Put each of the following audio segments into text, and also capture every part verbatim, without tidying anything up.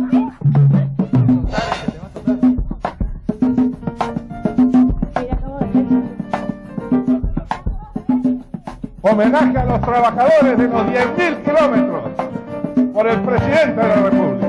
Homenaje a los trabajadores de los diez mil kilómetros por el presidente de la República.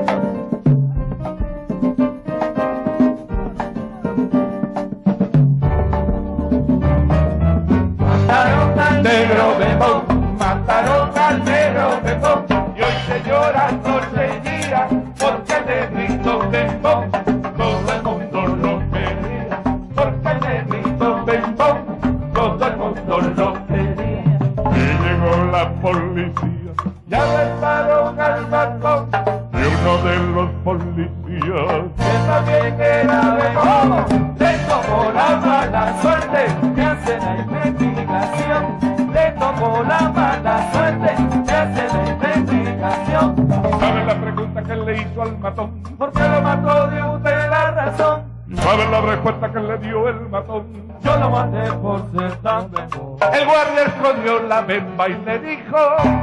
Mataron al negro Bembón, mataron al negro Bembón, y hoy se llora noche y día porque el negrito Bembón todo el mundo lo quería, porque el negrito Bembón todo el mundo lo quería. Y llegó la policía, Ya arrestaron al matón, y uno de los policías que también era Bembón, le tocó la mala suerte que hace la investigación, le tocó la mala suerte que hace la investigación. ¿Saben la pregunta que le hizo al matón? ¿Por qué lo mató? Dio usted la razón. ¿Saben la respuesta que le dio el matón? Yo lo maté por ser tan bembón. El guardia escondió la bemba y le dijo: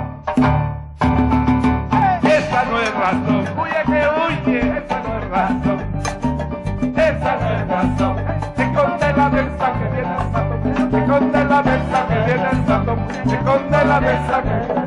esa no es razón, huye que huye, esa no es razón, Esa no es razón. se conde la mesa que viene el matón, se conde la mesa que viene el matón, se conde la mesa que